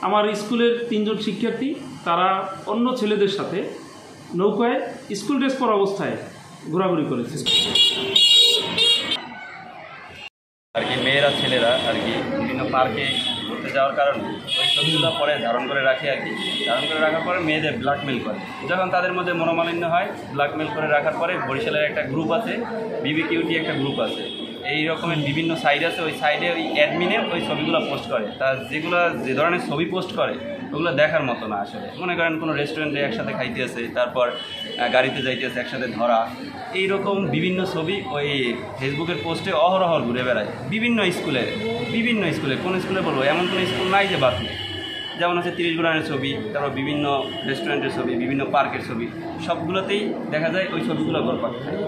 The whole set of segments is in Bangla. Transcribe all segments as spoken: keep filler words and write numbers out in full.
আমার স্কুলের তিনজন শিক্ষার্থী তারা অন্য ছেলেদের সাথে নৌকায় স্কুল ড্রেস পরা অবস্থায় ঘোরাঘুরি করেছে আর কি। মেয়েরা ছেলেরা আর কি বিভিন্ন পার্কে ঘুরতে যাওয়ার কারণে ওই ছবিগুলো পরে ধারণ করে রাখে আর কি। ধারণ করে রাখার পরে মেয়েদের ব্ল্যাকমেল করে। যখন তাদের মধ্যে মনোমালিন্য হয়, ব্ল্যাকমেল করে রাখার পরে বরিশালের একটা গ্রুপ আছে, বিবিকিউটি একটা গ্রুপ আছে, এই রকমের বিভিন্ন সাইড আছে। ওই সাইডে ওই অ্যাডমিনে ওই ছবিগুলো পোস্ট করে। তা যেগুলো যে ধরনের ছবি পোস্ট করে ওগুলো দেখার মতো না আসলে। মনে করেন কোনো রেস্টুরেন্টে একসাথে খাইতে আছে, তারপর গাড়িতে যাইতে আছে, একসাথে ধরা, এইরকম বিভিন্ন ছবি ওই ফেসবুকের পোস্টে অহরহ ঘুরে বেড়ায় বিভিন্ন স্কুলে। বিভিন্ন স্কুলে কোন স্কুলে বলবো, এমন কোনো স্কুল নাই যে বাদ নেই। যেমন হচ্ছে তিরিশ গুণানের ছবি, তারপর বিভিন্ন রেস্টুরেন্টের ছবি, বিভিন্ন পার্কের ছবি, সবগুলোতেই দেখা যায় ওই ছবিগুলো গল্প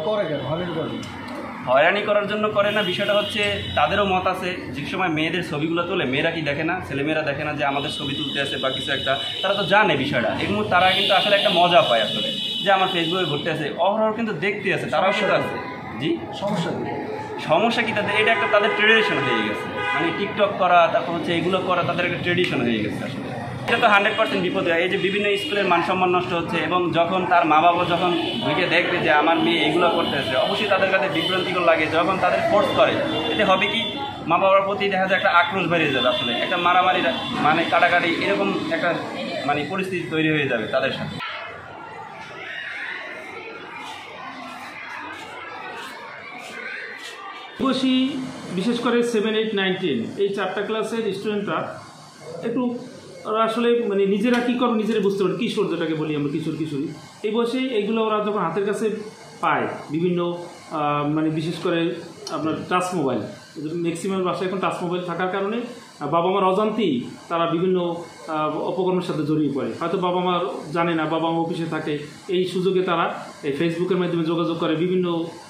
হয়রানি করার জন্য করে না। বিষয়টা হচ্ছে তাদেরও মত আছে। যে সময় মেয়েদের ছবিগুলো তোলে, মেয়েরা কি দেখে না, ছেলেমেয়েরা দেখে না যে আমাদের ছবি তুলতে আছে বা কিছু একটা, তারা তো জানে বিষয়টা। এগুলো তারা কিন্তু আসলে একটা মজা পায় আসলে, যে আমার ফেসবুকে ঘুরতে আছে, অহরহ কিন্তু দেখতে আছে, তারাও কিন্তু আছে। জি, সমস্যা কি? সমস্যা কি তাদের? এটা একটা তাদের ট্রেডিশন হয়ে গেছে। মানে টিকটক করা, তারপর হচ্ছে এগুলো করা তাদের একটা ট্রেডিশন হয়ে গেছে আসলে। এটা তো হান্ড্রেড পার্সেন্ট বিপদ। এই যে বিভিন্ন স্কুলের মানসম্মান নষ্ট হচ্ছে, এবং যখন তার মা বাবা যখন ঢুকে দেখবে যে আমার মেয়ে এগুলো করতেছে, অবশ্যই তাদের কাছে বিভ্রান্তিকর লাগে। যখন তাদের ফোর্স করে, এতে হবে কি, মা বাবার প্রতি দেখা যায় একটা আক্রোশ বেরিয়ে যাবে আসলে, একটা মারামারি, মানে কাটাকাটি, এরকম একটা মানে পরিস্থিতি তৈরি হয়ে যাবে তাদের সাথে। বসি বিশেষ করে সেভেন এইট নাইন টেন এই চারটা ক্লাসের স্টুডেন্টরা একটু ওরা আসলে মানে নিজেরা কী করো নিজেরা বুঝতে পারে, কিশোর যেটাকে বলি আমরা, কিশোর কিশোরী। এই বয়সে এইগুলো ওরা যখন হাতের কাছে পায়, বিভিন্ন মানে বিশেষ করে আপনার টাচ মোবাইল, ম্যাক্সিমাম বাসায় এখন টাচ মোবাইল থাকার কারণে বাবা মার অজান্তেই তারা বিভিন্ন অপকর্মের সাথে জড়িয়ে পড়ে। হয়তো বাবা মা জানে না, বাবা মা অফিসে থাকে, এই সুযোগে তারা এই ফেসবুকের মাধ্যমে যোগাযোগ করে, বিভিন্ন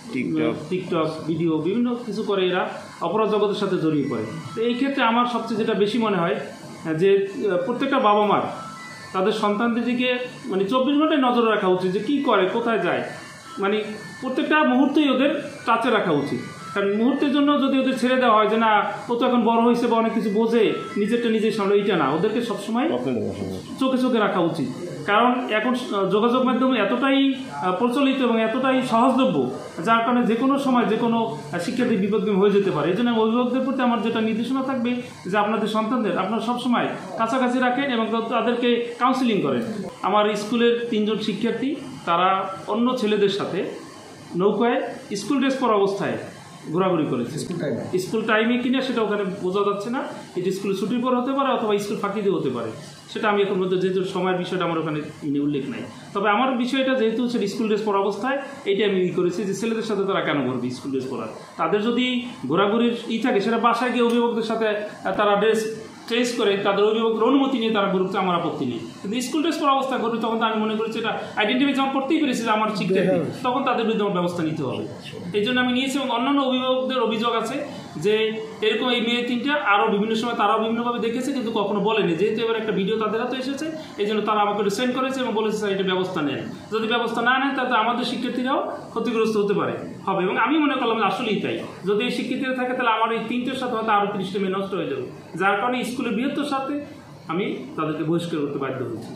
টিকটক ভিডিও বিভিন্ন কিছু করে, এরা অপরাধ জগতের সাথে জড়িয়ে পড়ে। তো এই ক্ষেত্রে আমার সবচেয়ে যেটা বেশি মনে হয় যে প্রত্যেকটা বাবা মার তাদের সন্তানদের দিকে মানে চব্বিশ ঘন্টায় নজর রাখা উচিত, যে কী করে, কোথায় যায়, মানে প্রত্যেকটা মুহূর্তেই ওদের টাচে রাখা উচিত। কারণ মুহূর্তের জন্য যদি ওদের ছেড়ে দেওয়া হয় যে না ও তো এখন বড় হয়েছে বা অনেক কিছু বোঝে, নিজেরটা নিজের সামনে, এইটা না, ওদেরকে সবসময় চোখে চোখে রাখা উচিত। কারণ এখন যোগাযোগ মাধ্যম এতটাই প্রচলিত এবং এতটাই সহজলভ্য, যার কারণে যে কোনো সময় যে কোনো শিক্ষার্থী বিপদগামী হয়ে যেতে পারে। এই জন্য অভিভাবকদের প্রতি আমার যেটা নির্দেশনা থাকবে যে আপনাদের সন্তানদের আপনারা সবসময় কাছাকাছি রাখেন এবং তাদেরকে কাউন্সিলিং করেন। আমার স্কুলের তিনজন শিক্ষার্থী তারা অন্য ছেলেদের সাথে নৌকায় স্কুল ড্রেস পরা অবস্থায় ঘোরাঘুরি করেছে। স্কুল টাইমে স্কুল টাইমে কিনা সেটা ওখানে বোঝা যাচ্ছে না। এটি স্কুলে ছুটির পর হতে পারে অথবা স্কুল ফাঁকি দিয়ে হতে পারে, সেটা আমি এখন মধ্যে যেহেতু সময়ের বিষয়টা আমার ওখানে উল্লেখ নাই। তবে আমার বিষয়টা যেহেতু সেটা স্কুল ড্রেস পরা অবস্থায়, এইটা আমি ই করেছি যে ছেলেদের সাথে তারা কেন ঘুরবে স্কুল ড্রেস পরার। তাদের যদি ঘোরাঘুরির ই থাকে, সেটা বাসায় গিয়ে অভিভাবকদের সাথে তারা ড্রেস চেঞ্জ করে তাদের অভিভাবকের অনুমতি নিয়ে তারা ঘুরতে আমার আপত্তি নেই। কিন্তু স্কুল ড্রেস পরা অবস্থায় ঘুরবে, তখন তো আমি মনে করেছি এটা আইডেন্টিফাই যখন করতেই পেরেছি যে আমার শিক্ষার্থী, তখন তাদের বিরুদ্ধে আমার ব্যবস্থা নিতে হবে। এই জন্য আমি নিয়েছি। এবং অন্যান্য অভিভাবকদের অভিযোগ আছে যে এরকম এই মেয়ে তিনটা আরও বিভিন্ন সময় তারাও বিভিন্নভাবে দেখেছে, কিন্তু কখনো বলেনি। যেহেতু এবার একটা ভিডিও তাদের হাতে এসেছে, এই জন্য তারা আমাকে সেন্ড করেছে এবং বলেছে স্যার এটা ব্যবস্থা নেন। যদি ব্যবস্থা না নেন তাতে আমাদের শিক্ষার্থীরাও ক্ষতিগ্রস্ত হতে পারে হবে। এবং আমি মনে করলাম যে আসলেই তাই, যদি এই শিক্ষার্থীরা থাকে তাহলে আমার এই তিনটের সাথে হয়তো আরও তিরিশটা মেয়ে নষ্ট হয়ে যাবে, যার কারণে স্কুলের বৃহত্তর সাথে আমি তাদেরকে বহিষ্কার করতে বাধ্য হয়েছি।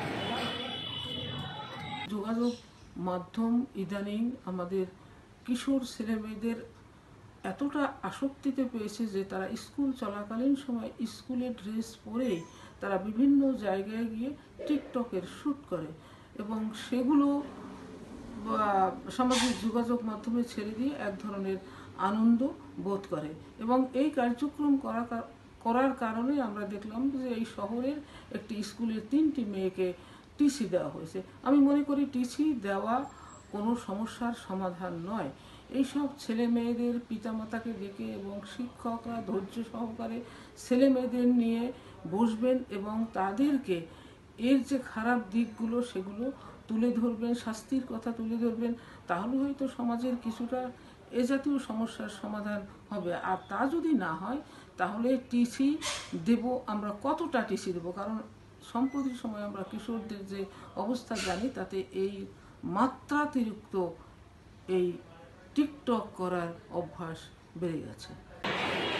যোগাযোগ মাধ্যম ইদানিং আমাদের কিশোর ছেলেমেয়েদের এতটা আসক্তিতে পেয়েছে যে তারা স্কুল চলাকালীন সময় স্কুলের ড্রেস পরেই তারা বিভিন্ন জায়গায় গিয়ে টিকটকের শ্যুট করে এবং সেগুলো সামাজিক যোগাযোগ মাধ্যমে ছেড়ে দিয়ে এক ধরনের আনন্দ বোধ করে। এবং এই কার্যক্রম করা করার কারণে আমরা দেখলাম যে এই শহরের একটি স্কুলের তিনটি মেয়েকে টিসি দেওয়া হয়েছে। আমি মনে করি টিসি দেওয়া কোনো সমস্যার সমাধান নয়। এইসব ছেলে মেয়েদের পিতামাতাকে ডেকে এবং শিক্ষকরা ধৈর্য সহকারে ছেলে মেয়েদের নিয়ে বসবেন এবং তাদেরকে এর যে খারাপ দিকগুলো সেগুলো তুলে ধরবেন, শাস্তির কথা তুলে ধরবেন, তাহলে হয়তো সমাজের কিছুটা এ জাতীয় সমস্যার সমাধান হবে। আর তা যদি না হয় তাহলে টিসি দেব আমরা কতটা টিসি দেব? কারণ সম্প্রতি সময় আমরা কিশোরদের যে অবস্থা জানি তাতে এই মাত্রাতিরিক্ত এই টিকটক করার অভ্যাস বেড়ে গেছে।